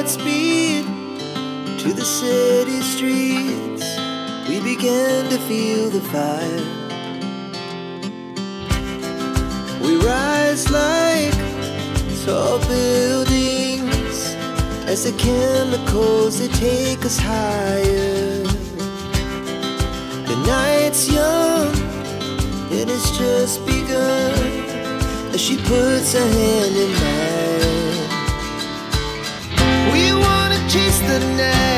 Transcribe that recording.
Godspeed to the city streets. We began to feel the fire. We rise like tall buildings as the chemicals they take us higher. The night's young, it has just begun as she puts her hand in mine. We wanna chase the night.